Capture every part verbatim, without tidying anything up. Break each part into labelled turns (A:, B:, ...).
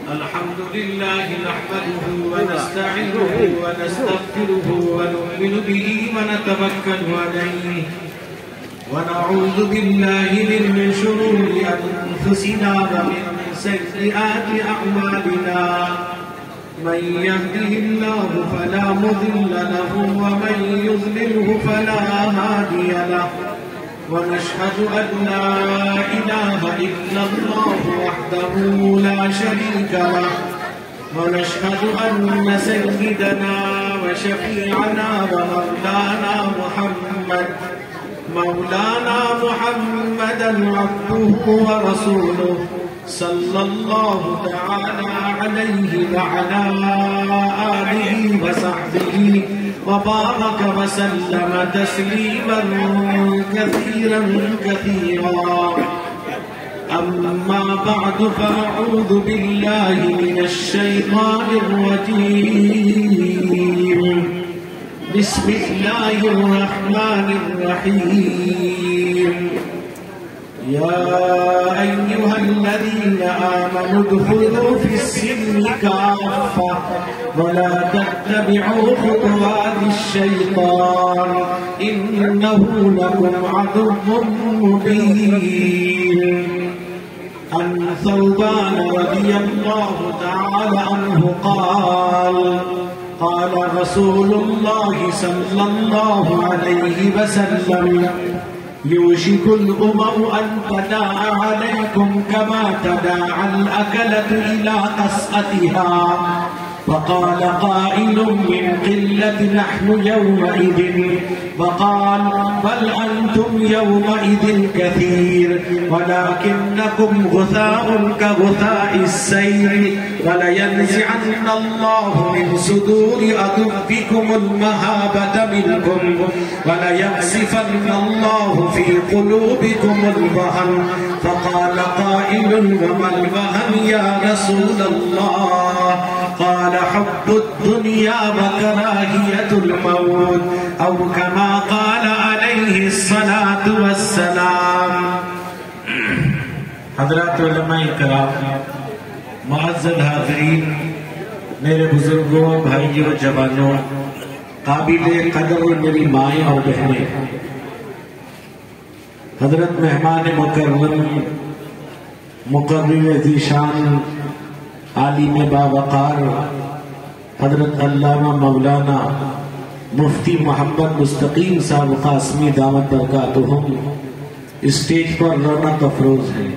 A: الحمد لله نحمده ونستعينه ونستغفره ونؤمن به ونتوكل عليه ونعوذ بالله من شرور أنفسنا ومن سيئات أعمالنا من يهده الله فلا مضل له ومن يضلله فلا هادي له ونشهد أن لا إله إلا الله وحده لا شريك له ونشهد أن سيدنا وشفيعنا ومولانا محمد مولانا محمدا عبده ورسوله صلى الله تعالى عليه وعلى آله وصحبه وبارك وسلم تسليما كثيرا كثيرا أما بعد فأعوذ بالله من الشيطان الرجيم بسم الله الرحمن الرحيم يا أيها الذين آمنوا ادخلوا في السلم كافة ولا تتبعوا خطوات الشيطان إنه لكم عدو مبين. عن ثوبان رضي الله تعالى عنه قال قال رسول الله صلى الله عليه وسلم يوشك الأمم أن تداعى عليكم كما تداعى الأكلة إلى قصعتها فقال قائل من قلة نحن يومئذ وقال بل أنتم يومئذ كثير ولكنكم غثاء كغثاء السيل ولينزعن الله من صدور أكفكم المهابة منكم وليقذفن الله في قلوبكم الوهن فقال قائل وما الوهن يا رسول الله قال حب الدنيا وكراهية الموت أو كما قال عليه الصلاة والسلام. حضرات علماء کرام، معزز حاضرین، میرے بزرگوں، بھائیوں، جوانوں، قابل قدر میری مائیں اور بہنیں، حضرت مہمان مکرم مقرر ذیشان عالم باوقار حضرت علامہ مولانا مفتی محمد مستقیم صاحب قاسمی دعوت برکاتہم اسٹیج پر رونق افروز ہیں،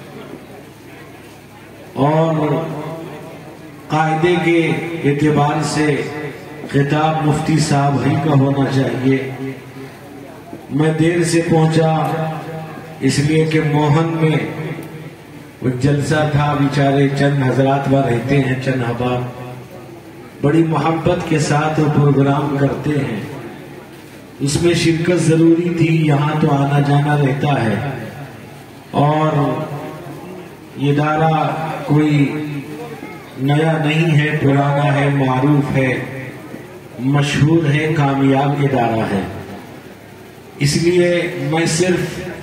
A: اور قاعدے کے اعتبار سے خطاب مفتی صاحب ہی کا ہونا چاہیے. میں دیر سے پہنچا اس لیے کہ موہن میں وہ جلسہ تھا، بیچارے چند حضرات وہاں رہتے ہیں، چند احباب بڑی محبت کے ساتھ وہ پروگرام کرتے ہیں، اس میں شرکت ضروری تھی. یہاں تو آنا جانا رہتا ہے، اور یہ ادارہ کوئی نیا نہیں ہے، پرانا ہے، معروف ہے، مشہور ہے، کامیاب ادارہ ہے. اس لیے میں صرف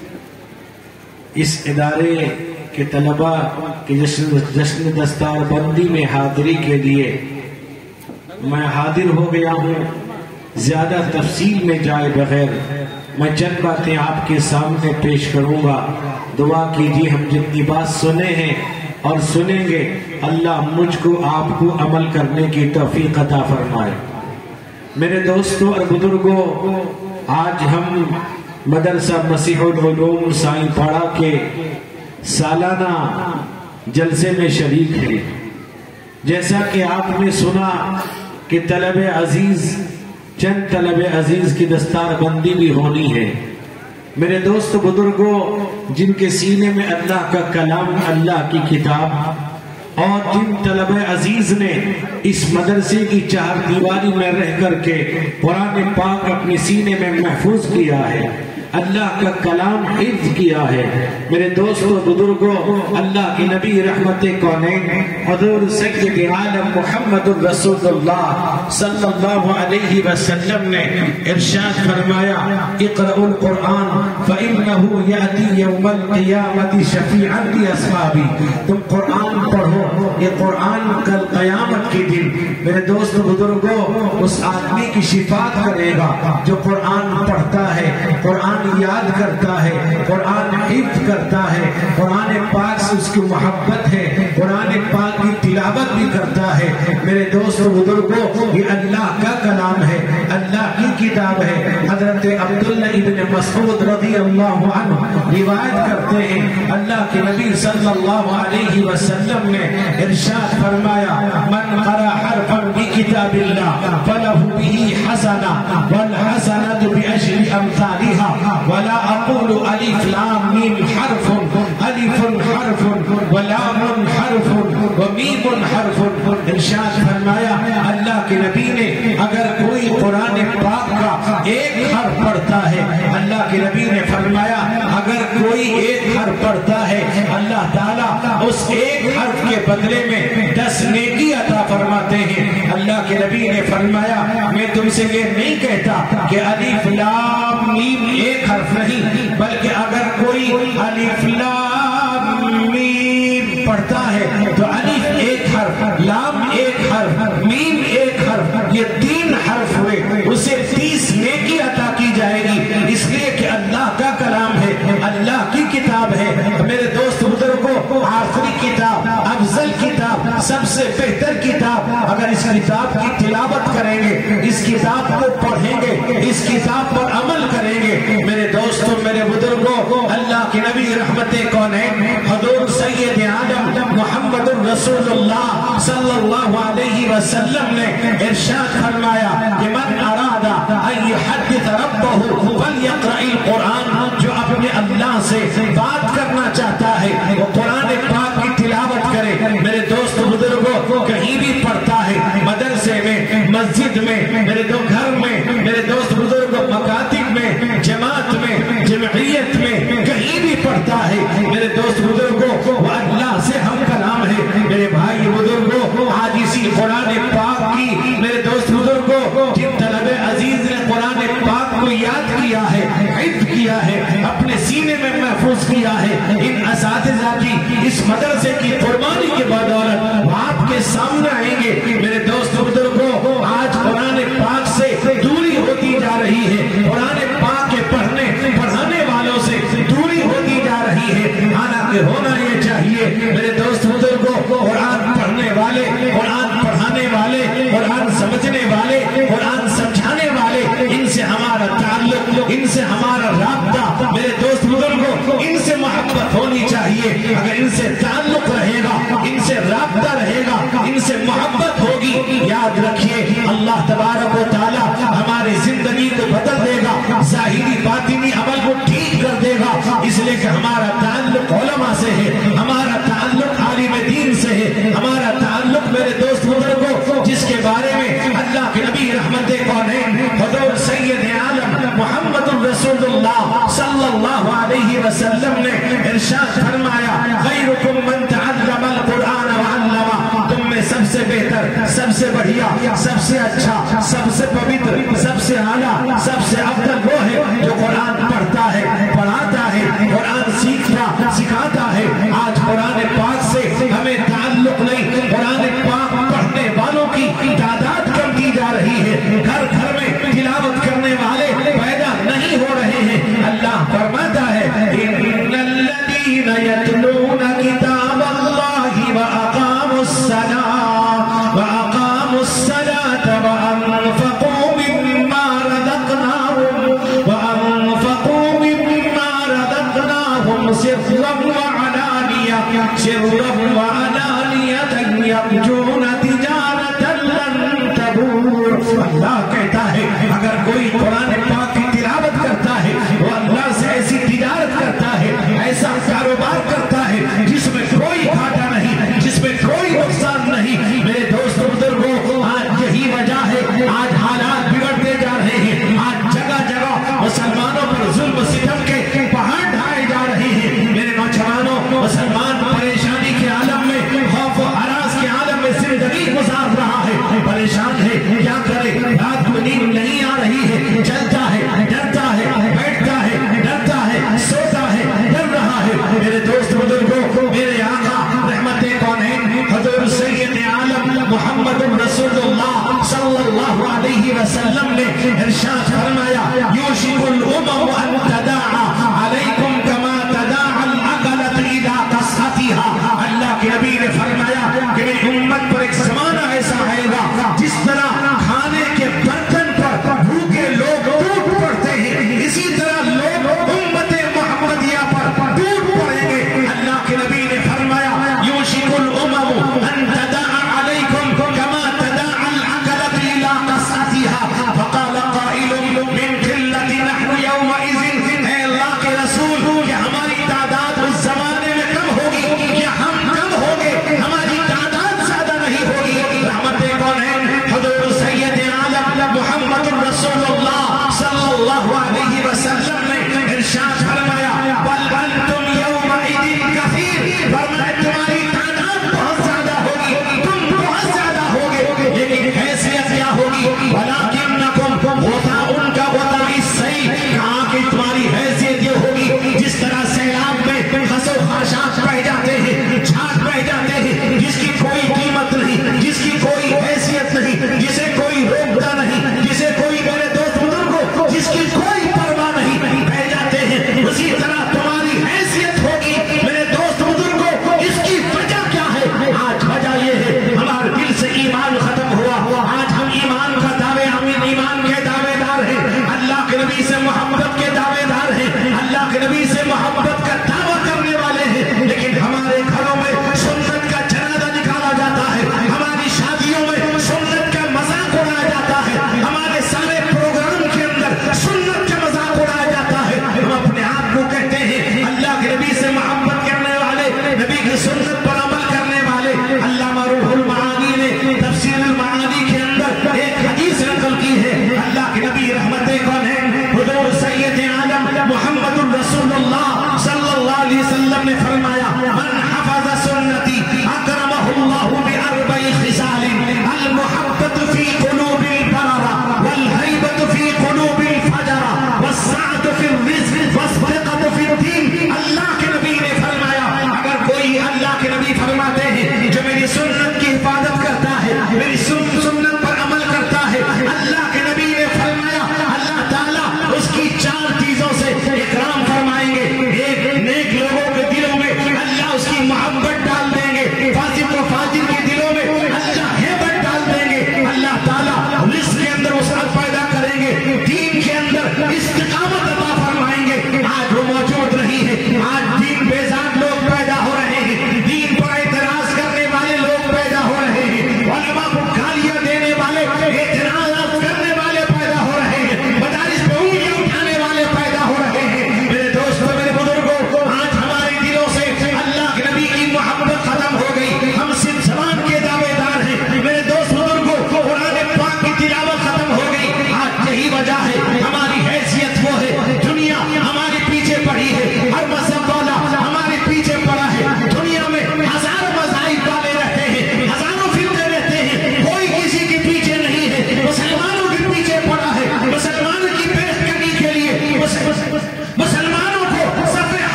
A: اس ادارے کہ طلباء کے جشن دستار بندی میں حاضری کے لیے میں حاضر ہو گیا ہوں. زیادہ تفصیل میں جائے بغیر میں چند باتیں آپ کے سامنے پیش کروں گا. دعا کیجیے ہم جتنی بات سنے ہیں اور سنیں گے اللہ مجھ کو آپ کو عمل کرنے کی توفیق عطا فرمائے. میرے دوستوں اور بزرگوں، آج ہم مدرسہ مسیح العلوم سائیں پاڑا کے سالانہ جلسے میں شریک ہے. جیسا کہ آپ نے سنا کہ طلب عزیز چند طلب عزیز کی دستار بندی بھی ہونی ہے. میرے دوست بزرگوں، جن کے سینے میں اللہ کا کلام، اللہ کی کتاب، اور جن طلب عزیز نے اس مدرسے کی چار دیواری میں رہ کر کے قرآن پاک اپنے سینے میں محفوظ کیا ہے، اللہ کا کلام حفظ کیا ہے. میرے دوستو بزرگوں، اللہ کی نبی رحمت کونین حضور سید عالم محمد رسول اللہ صلی اللہ علیہ وسلم نے ارشاد فرمایا اقرأوا القرآن فإنه يأتي يوم القیامت شفیعا لأصحابہ. تم قرآن پڑھو، یہ قرآن کل قیامت کے دن میرے دوست بزرگوں اس آدمی کی شفاعت کرے گا جو قرآن پڑھتا ہے، قرآن یاد کرتا ہے، قرآن حفظ کرتا ہے، قرآن پاک سے اس کی محبت ہے، قرآن پاک کی تلاوت بھی کرتا ہے۔ میرے دوست بزرگوں یہ اللہ کا کلام ہے، اللہ کی کتاب ہے۔ حضرت عبداللہ ابن مسعود رضی اللہ عنہ روایت کرتے ہیں اللہ کے نبی صلی اللہ علیہ وسلم نے ارشاد فرمایا من قرأ حرفا بکتاب اللہ فلہ به حسنہ والحسنة بعشر امثالها ولا اقول الف لام میم حرف الف حرف ولام حرف ومیم حرف۔ ارشاد فرمایا اللہ کے نبی نے اگر کوئی قرآن پاک کا ایک حرف پڑھتا ہے، اللہ کے نبی نے فرمایا اگر کوئی ایک حرف پڑھتا ہے اللہ تعالیٰ اس ایک حرف کے بدلے میں دس نیکی عطا فرماتے ہیں۔ اللہ کے نبی نے فرمایا میں تم سے یہ نہیں کہتا کہ الف لام میم ایک حرف نہیں، بلکہ اگر کوئی الف لام میم پڑھتا ہے تو الف ایک حرف، لام ایک حرف، میم ایک حرف، یہ تین حرف ہوئے، اسے تیس نیکی عطا کی جائے گی، اس لیے کہ اللہ کا کلام ہے، اللہ کی کتاب ہے۔ میرے دوست بزرگوں آخری کتاب، افضل کتاب، سب سے بہتر کتاب، اگر اس کتاب کی تلاوت کریں گے، اس کتاب کو پڑھیں گے، اس کتاب پر عمل کریں گے، میرے دوستوں میرے بزرگوں اللہ کے نبی رحمت کونین حضور سید عالم محمد رسول اللہ صلی اللہ علیہ وسلم نے ارشاد فرمایا کہ من اراد ان یحدث ربہ فلیقرأ القرآن، جو اپنے اللہ سے بات کرنا چاہتا ہے وہ قرآن پاک کی تلاوت کرے۔ میرے دوست بزرگوں کہیں بھی پڑھتا ہے، مدرسے میں، مسجد میں، میرے دو گھر میں، میرے دوست بزرگوں مکاتب میں، جماعت میں، جمعیت میں، کہیں بھی پڑھتا ہے میرے دوست بزرگوں وہ اللہ سے ہم کلام ہے۔ میرے بھائی بزرگوں آج اسی قرآن پاک کی میرے دوست بزرگوں جن طلب عزیز نے قرآن پاک کو یاد کیا ہے، حفظ کیا ہے، اپنے سینے میں محفوظ کیا ہے، ان اساتذہ کی اس مدرسے کی قربانی کے بدولت وہ آپ کے سامنے آئیں گے۔ میرے دوست بزرگوں آج قرآن پاک سے دوری ہوتی جا رہی ہے، قرآن پاک کے پڑھنے پڑھانے والوں سے دوری ہوتی جا رہی ہے، حالانکہ ہونا یہ چاہیے میرے دوست بزرگوں قرآن پڑھنے والے، قرآن پڑھانے والے، قرآن سمجھنے والے، قرآن سمجھانے والے، ان سے ہمارا تعلق، ان سے ہمارا رابطہ میرے دوست بزرگوں ان سے محبت ہونی چاہیے۔ اگر ان سے تعلق رہے گا، ان سے رابطہ رہے گا، ان سے محبت ہوگی، یاد رکھیے اللہ تبارک و تعالی ہماری زندگی کو بدل دے گا، ظاہری باطنی عمل کو ٹھیک کر دے گا، اس لیے کہ ہمارا تعلق علماء سے ہے، ہمارا تعلق عالم دین سے ہے، ہمارا تعلق میرے دوست بزرگوں جس کے بارے میں اللہ کے نبی رحمت کونین حضور سید عالم محمد رسول اللہ صلی اللہ علیہ وسلم نے ارشاد فرمایا خیرکم من تعلم القرآن وعلمہ، تم میں سب سے بہتر، سب سے بڑھیا، سب سے اچھا، سب سے پوتر، سب سے اعلیٰ، سب سے افضل وہ ہے جو قرآن پڑھتا ہے، پڑھاتا ہے، قرآن سیکھتا سکھاتا ہے۔ آج قرآن پاک سے ہمیں تعلق نہیں، قرآن پاک پڑھنے والوں کی تعداد کم کی جا رہی ہے، گھر گھر میں تلاوت کرنے والے پیدا نہیں ہو رہے ہیں۔ اللہ فرماتا ہے ان الذین یتلون کتاب اللہ واقاموا الصلاۃ واقاموا الصلاۃ وانفقوا مما رزقناہم وانفقوا مما رزقناہم سرا وعلانیہ سرا وعلانیہ یرجون تجارتا لن تبور۔ اللہ کہتا ہے اگر کوئی قرآن پاک کی تلاوت کرتا ہے وہ اللہ سے ایسی تجارت کرتا ہے، ایسا کاروبار کرتا ہے جس میں کوئی گھاٹا نہیں، جس میں کوئی نقصان نہیں۔ میرے دوست بزرگوں آج یہی وجہ ہے آج حالات بگڑتے جا رہے ہیں، آج جگہ جگہ مسلمانوں پر ظلم ستم کے پہاڑ ڈھائے جا رہے ہیں۔ میرے نوجوانوں مسلمان پریشانی کے عالم میں، خوف و ہراس کے عالم میں وسلم نے ارشاد فرمایا یوشک الامم ان تداعى علیکم کما تداعى العقلۃ اذا قصعتها. اللہ کے نبی نے فرمایا کہ میری امت پر ایک زمانہ ایسا آئے گا جس طرح کھانے کے برتن پر بھوکے لوگ ٹوٹ پڑتے ہیں، اسی طرح لوگ امت محمدیہ پر ٹوٹ پڑیں گے. اللہ کے نبی نے فرمایا یوشک الامم ان تداعى علیکم کما تداعى العقلۃ اذا قصعتها. فقال قائل من قلة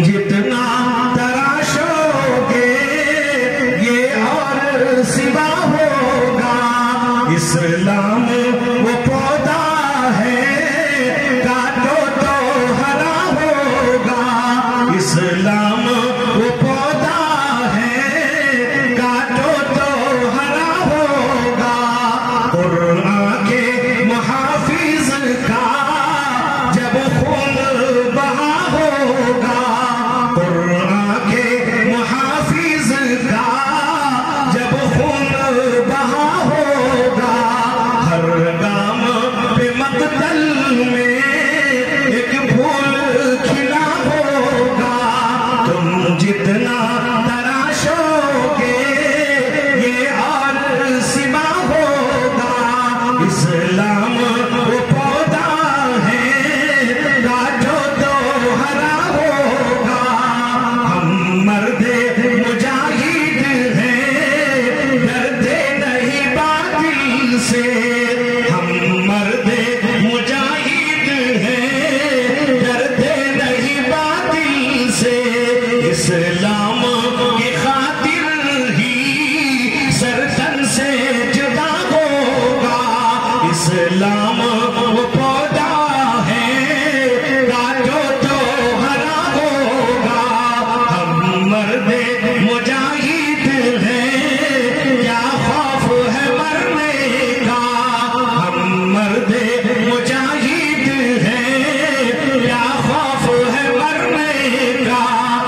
A: جتنا تراشو گے یہ اور سوا ہوگا اسلام وہ پودا ہے کاٹو تو ہرا ہوگا اسلام وہ پودا ہے کاٹو تو ہرا ہوگا قرآن کے محافظ کا جب خون بہا ہوگا قرآن کے محافظ کا جب خون بہا ہوگا ہر گام پہ مقتل میں ایک پھول کھلا ہوگا تم جتنا تراشو گے یہ اور سوا ہوگا اسلام وہ پودا ہے کاٹو تو ہرا ہوگا ہم مرد مجاہد ہیں ڈرتے نہیں باطل سے ہم مرد مجاہد ہیں ڈرتے نہیں باطل سے اسلام کی خاطر ہی سر تن سے جدا ہوگا اسلام وہ پودا ہے کاٹو تو ہرا ہوگا ہم مرد مجاہد ہیں کیا خوف ہے مرنے کا ہم مرد مجاہد ہیں کیا خوف ہے مرنے کا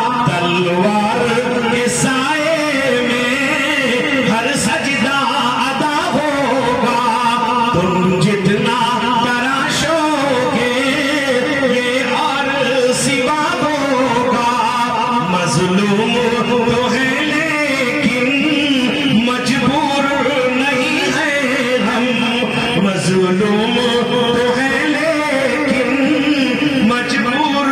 A: تلوار کے سائے میں ہر سجدہ ادا ہوگا تم جتنا تراشو گے یہ اور سوا ہوگا مظلوم تو ہے لیکن مجبور نہیں ہے ہم مظلوم تو ہے لیکن مجبور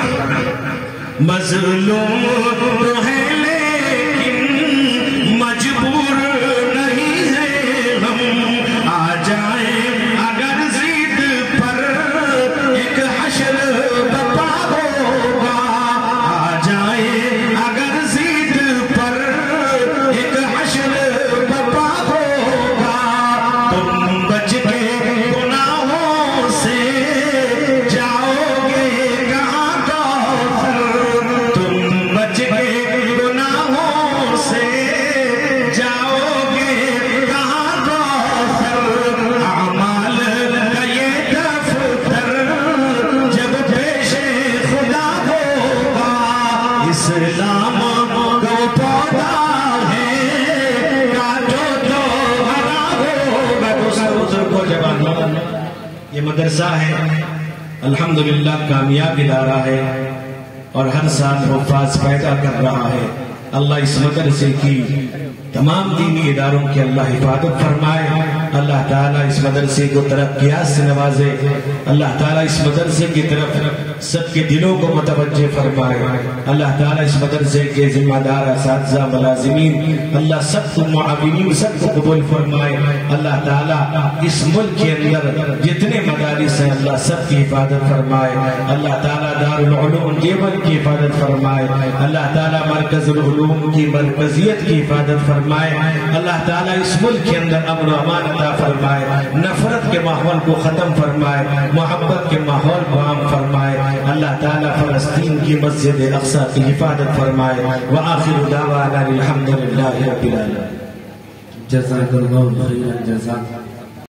A: مظلوم تو ہے لیکن مجبور نہیں ہے ہم آ جائیں اگر ضد پر ایک حشر بپا ہوگا آ جائیں اگر ضد پر ایک حشر بپا ہوگا تم بچ کے گناہوں سے جاؤ گے کہاں کوثر تم بچ کے گناہوں سے جاؤ گے کہاں کوثر اعمال کا یہ دفتر جب پیش خدا ہوگا اسلام کو پودا ہے کاٹو تو ہرا ہوگا دوسرا بزرگ کو جوان یہ مدرسہ ہے الحمدللہ کامیاب ادارہ ہے اور ہر سال حفاظ پیدا کر رہا ہے اللہ اس مدرسے کی تمام دینی اداروں کی اللہ حفاظت فرمائے اللہ تعالیٰ اس مدرسے کو ترقیات سے نوازے اللہ تعالیٰ اس مدرسے کی طرف سب کے دلوں کو متوجہ فرمائے اللہ تعالیٰ اس مدرسے کے ذمہ دار اساتذہ ملازمین اللہ سب کو معاونین سب کو قبول فرمائے اللہ تعالیٰ اس ملک کے اندر جتنے مدارس ہیں اللہ سب کی حفاظت فرمائے اللہ تعالیٰ دار العلوم دیوبند کی حفاظت فرمائے اللہ تعالیٰ مرکز العلوم کی مرکزیت کی حفاظت فرمائے اللہ تعالیٰ اس ملک کے اندر امن و امان عطا فرمائے نفرت کے ماحول کو ختم فرمائے محبت کے ماحول کو عام فرمائے اللہ تعالیٰ فلسطین کی مسجد اقصی کی حفاظت فرمائے وآخر دعوانا الحمدللہ رب العالمین
B: جزاک اللہ خیرا جزاک